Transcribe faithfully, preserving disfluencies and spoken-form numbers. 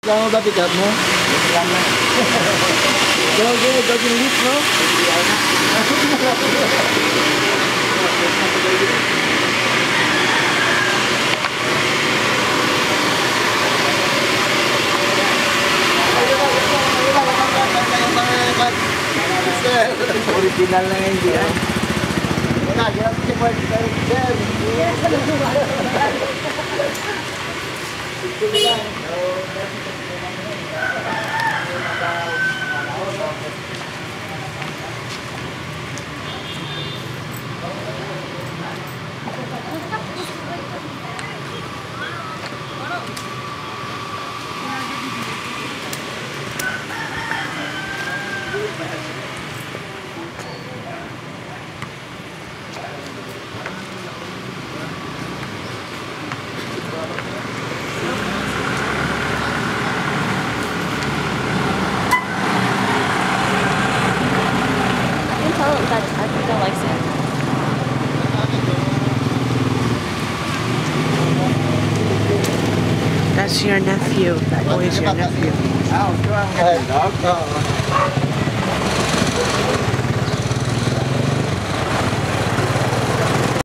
Magkano ba pick up mo? Gago, gago lift, no? Original na ngayon dyan. Wala, ginap si Mark. That's your nephew. That boy is your nephew. Ah, ito ang dog.